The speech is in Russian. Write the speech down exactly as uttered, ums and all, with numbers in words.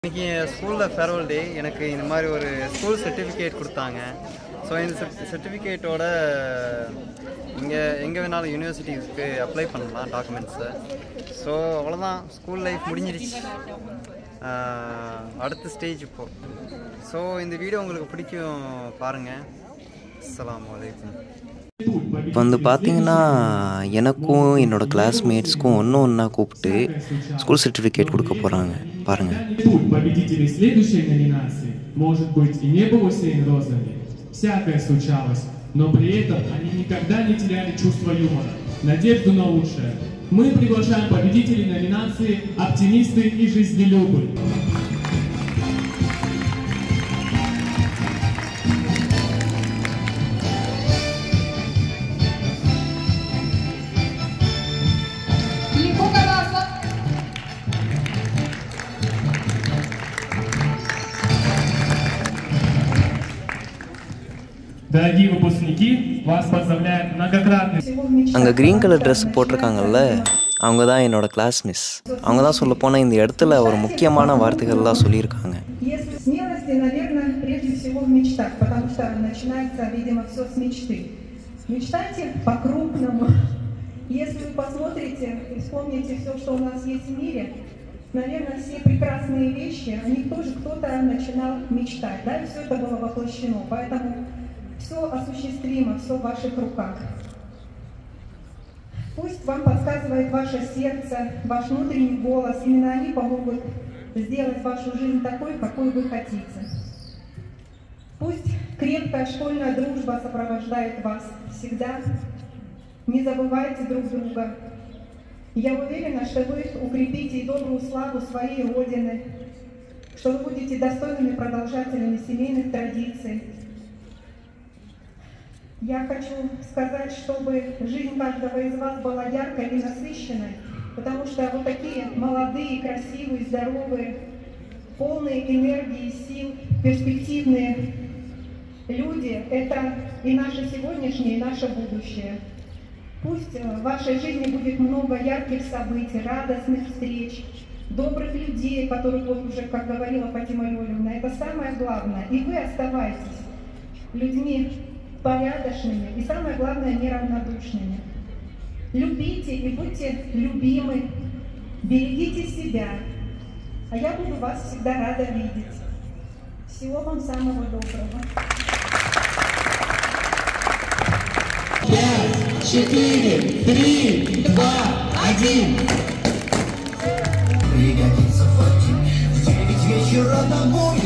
இன்னைக்கு ஸ்கூலில் farewell day. எனக்கு இந்த மாதிரி ஒரு ஸ்கூல் சர்டிஃபிகேட் கொடுத்தாங்க. ஸோ இந்த சர்டிஃபிகேட்டோட இங்கே எங்கே வேணாலும் யூனிவர்சிட்டிஸ்க்கு அப்ளை பண்ணலாம் டாக்குமெண்ட்ஸை. ஸோ அவ்வளோதான், ஸ்கூல் லைஃப் முடிஞ்சிடுச்சு. அடுத்த ஸ்டேஜ் இப்போது. ஸோ இந்த வீடியோ உங்களுக்கு பிடிக்கும் பாருங்கள். அஸ்ஸலாமு அலைக்கும். இப்போ வந்து பார்த்தீங்கன்னா எனக்கும் என்னோடய கிளாஸ்மேட்ஸ்க்கும் ஒன்று ஒன்றா கூப்பிட்டு ஸ்கூல் சர்டிஃபிகேட் கொடுக்க போகிறாங்க. பாருங்கள். Победителей следующей номинации может быть и не было всеми розами. Всякое случалось, но при этом они никогда не теряли чувство юмора, надежду на лучшее. Мы приглашаем победителей номинации «Оптимисты и жизнелюбы». Дорогие выпускники, вас поздравляет многократный. அங்கே க்ரீன் கலர் ட்ரெஸ் போட்டிருக்காங்கல்ல, அவங்க தான் என்னோட கிளாஸ் மிஸ். அவங்க தான் சொல்ல போனால் இந்த இடத்துல ஒரு முக்கியமான வார்த்தைகள்லாம் சொல்லியிருக்காங்க. Наверное, все прекрасные вещи, они тоже кто-то начинал мечтать, да, и все это было воплощено. Поэтому все осуществимо, все в ваших руках. Пусть вам подсказывает ваше сердце, ваш внутренний голос. Именно они помогут сделать вашу жизнь такой, какой вы хотите. Пусть крепкая школьная дружба сопровождает вас всегда. Не забывайте друг друга. Я уверена, что вы укрепите и добрую славу своей Родины, что вы будете достойными продолжателями семейных традиций. Я хочу сказать, чтобы жизнь каждого из вас была яркой и насыщенной, потому что вот такие молодые, красивые, здоровые, полные энергии, сил, перспективные люди – это и наше сегодняшнее, и наше будущее. Пусть в вашей жизни будет много ярких событий, радостных встреч, добрых людей, которых вот уже, как говорила Фатима Юрьевна, это самое главное. И вы оставайтесь людьми порядочными и, самое главное, неравнодушными. Любите и будьте любимы, берегите себя, а я буду вас всегда рада видеть. Всего вам самого доброго. Пять, четыре, три, два, один. Пригодится Фатиме в девять вечера домой.